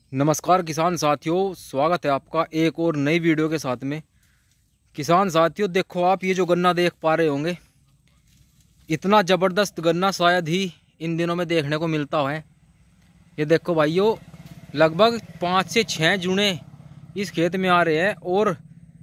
नमस्कार किसान साथियों, स्वागत है आपका एक और नई वीडियो के साथ में। किसान साथियों, देखो आप ये जो गन्ना देख पा रहे होंगे, इतना ज़बरदस्त गन्ना शायद ही इन दिनों में देखने को मिलता है। ये देखो भाइयों, लगभग 5 से 6 जूने इस खेत में आ रहे हैं और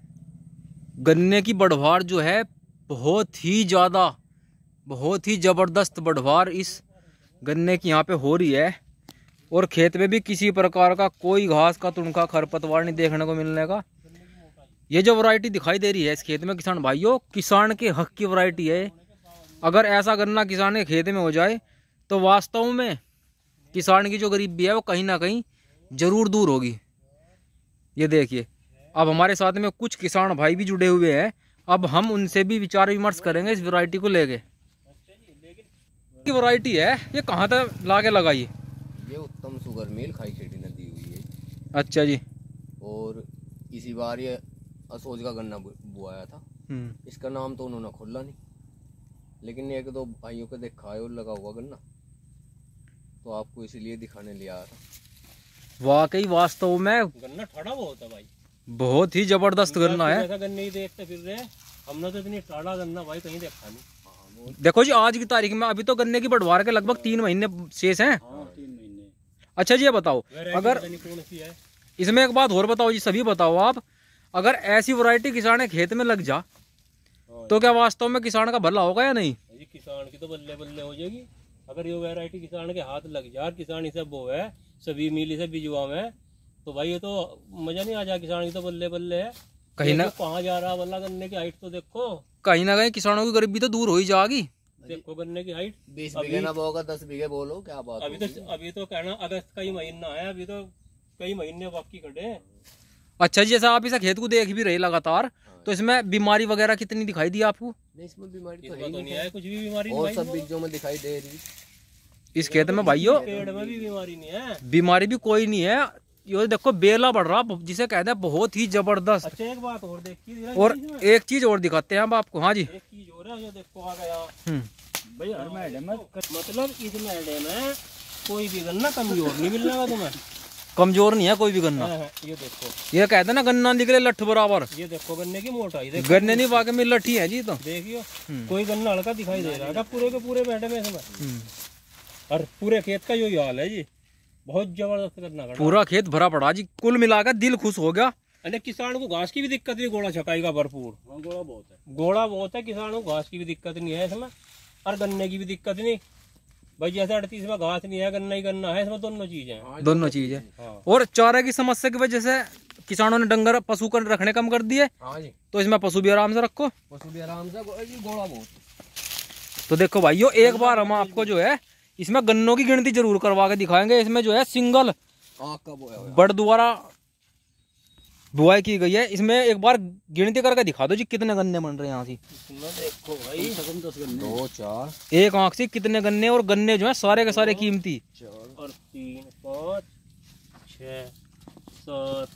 गन्ने की बढ़वार जो है बहुत ही ज़्यादा, बहुत ही ज़बरदस्त बढ़वार इस गन्ने की यहाँ पे हो रही है। और खेत में भी किसी प्रकार का कोई घास का तुनका खरपतवार नहीं देखने को मिलने का। ये जो वैरायटी दिखाई दे रही है इस खेत में किसान भाइयों, किसान के हक की वैरायटी है। अगर ऐसा गन्ना किसान के खेत में हो जाए तो वास्तव में किसान की जो गरीबी है वो कहीं ना कहीं जरूर दूर होगी। ये देखिए, अब हमारे साथ में कुछ किसान भाई भी जुड़े हुए हैं। अब हम उनसे भी विचार विमर्श करेंगे इस वैरायटी को लेके। ये वैरायटी है, ये कहाँ तक ला के लगाई? ये उत्तम शुगर मिल खाई खेड़ी ने दी हुई है। अच्छा जी। और इसी बार ये असोज का गन्ना बुआया था। इसका नाम तो उन्होंने खोला नहीं, लेकिन एक दो भाइयों को देखा है और लगा हुआ गन्ना, तो आपको इसीलिए दिखाने लिया था। वाकई वास्तव में गन्ना ठाड़ा बहुत है भाई, बहुत ही जबरदस्त गन्ना है। ऐसा गन्ने ही देखते फिर रहे हमने, तो इतनी ठाड़ा गन्ना भाई कहीं देखा नहीं। देखो जी, आज की तारीख में अभी तो गन्ने की बढ़वार के लगभग 3 महीने शेष हैं। 3 महीने। अच्छा जी, ये बताओ, अगर कौन सी है इसमें एक बात और बताओ जी, सभी बताओ आप, अगर ऐसी वैरायटी किसान के खेत में लग जा तो क्या वास्तव में किसान का भला होगा या नहीं? जी, किसान की तो बल्ले बल्ले हो जाएगी। अगर ये वैरायटी किसान के हाथ लग जाए, किसान इसे बो है सभी मिली से बिजवा में, तो भाई ये तो मजा नहीं आ जाए। किसान की तो बल्ले बल्ले है। कहीं ना कहाँ जा रहा वाला गन्ने की हाइट तो देखो, कहीं ना कहीं किसानों की गरीबी तो दूर हो ही जाएगी। देखो गन्ने की हाइट 20 बीघे ना बोगा 10 बीघे बोलो, क्या बात। अभी तो कहना अगस्त का ही महीना है, अभी तो कई महीने बाकी खड़े हैं। अच्छा जी, जैसा आप इस खेत को देख भी रहे लगातार, तो इसमें बीमारी वगैरह कितनी दिखाई दी आपको? नहीं, इसमें बीमारी तो नहीं है, कुछ भी बीमारी और नहीं। सब बीजों में दिखाई दे रही। इस खेत में भाइयों पेड़ में भी बीमारी नहीं है, बीमारी भी कोई नहीं है। ये देखो बेला बढ़ रहा, जिसे कहते हैं बहुत ही जबरदस्त। अच्छा एक बात और देखी, और एक चीज और दिखाते हैं अब आपको। हाँ जी, एक चीज और है, ये देखो आ गया भाई हर मैडम में, मतलब इस मैडम में कोई भी गन्ना कमजोर नहीं मिलने वाला तुम्हें। कमजोर नहीं है कोई भी गन्ना। ये देखो, ये कहते हैं ना गन्ना निकले लठ बराबर। ये देखो गन्ने की मोटाई देखो, गन्ने नहीं वाकई में लठी है जी। तो देखियो कोई गन्ना हल्का दिखाई दे रहा है, पूरे के पूरे मैडम है इसमें। और पूरे खेत का यही हाल है जी, बहुत जबरदस्त गन्ना खड़ा, पूरा खेत भरा पड़ा जी। कुल मिलाकर दिल खुश हो गया। अरे किसान को घास की भी दिक्कत नहीं, गोड़ा छकाई का भरपूर। गोड़ा बहुत है, गोड़ा बहुत है, किसान को घास की भी दिक्कत नहीं है इसमें, और गन्ने की भी दिक्कत नहीं भाई। जैसे 38 में घास नहीं है, गन्ना ही गन्ना है, इसमें दोनों चीज है। दोनों चीज है। और चारे की समस्या की वजह से किसानों ने डंगर पशु कर रखने कम कर दिए, तो इसमें पशु भी आराम से रखो, पशु भी आराम से, गोड़ा बहुत। तो देखो भाइयों, एक बार हम आपको जो है इसमें गन्नों की गिनती जरूर करवा के दिखाएंगे। इसमें जो है सिंगल बड़ द्वारा बुआई की गई है। इसमें एक बार गिनती करके दिखा दो जी, कितने गन्ने बन रहे हैं यहाँ से। देखो भाई 2 4 एक आंख से कितने गन्ने, और गन्ने जो है सारे के सारे कीमती। 4 और 3 5 6 7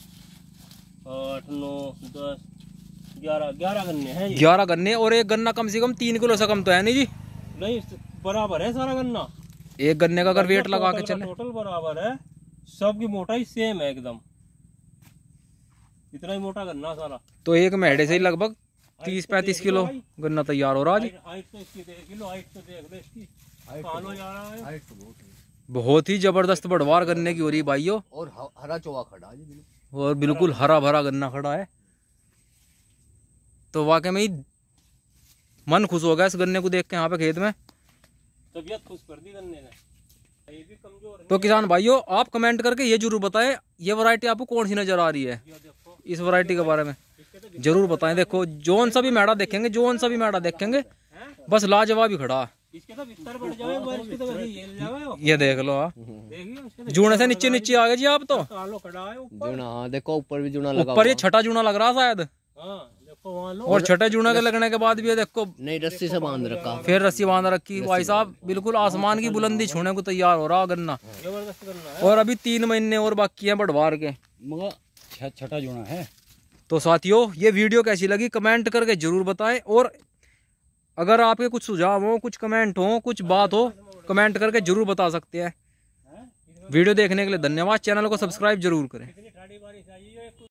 8 9 10 11 गन्ने हैं। 11 गन्ने, और एक गन्ना कम से कम 3 किलो से कम तो है नहीं जी? नहीं, बराबर है सारा गन्ना। एक गन्ने का अगर वेट लगा के चले, टोटल बराबर है, सबकी मोटाई सेम है एकदम, इतना ही मोटा गन्ना सारा। तो एक मेढ़े से ही लगभग 30-35 किलो गन्ना तैयार हो रहा है। हाइट तो इसकी देख लो, हाइट तो देख लो इसकी, कानो जा रहा है। बहुत ही जबरदस्त बढ़वार गन्ने की हो रही भाइयों, और हरा चोवा खड़ा है, और बिल्कुल हरा भरा गन्ना खड़ा है। तो वाकई में ही मन खुश हो गया इस गन्ने को देख के यहाँ पे खेत में। तबीयत खुश कर दी गन्ने ने। ये भी कमजोर तो किसान भाइयों, आप कमेंट करके ये जरूर बताएं, ये वैरायटी आपको कौन सी नजर आ रही है। इस वैरायटी के बारे में जरूर बताएं। देखो जोन सा भी मैडा देखेंगे, जोन सा भी मैडा देखेंगे, बस लाजवाब ही खड़ा। इसके तो बिस्तर बढ़ जाए, इसके तो वैसे ये जावे। ये देख लो, आप देखिए जूने से नीचे नीचे आ गए जी आप तो। कालो खड़ा है ऊपर। जूना। हाँ देखो, ऊपर भी जूना लगा। ऊपर ये छठा जूना लग रहा शायद। हाँ देखो वहाँ लो। और छठे जूना के लगने के बाद भी ये देखो नहीं, रस्सी से बांध रखा, फिर रस्सी बांध रखी। भाई साहब बिल्कुल आसमान की बुलंदी छूने को तैयार हो रहा गन्ना। जबरदस्त गन्ना है। और अभी 3 महीने और बाकी हैं बढ़वार के, मगर छठा जूना है। तो साथियों, ये वीडियो कैसी लगी कमेंट करके जरूर बताएं। और अगर आपके कुछ सुझाव हो, कुछ कमेंट हो, कुछ बात हो, कमेंट करके जरूर बता सकते हैं। वीडियो देखने के लिए धन्यवाद। चैनल को सब्सक्राइब जरूर करें।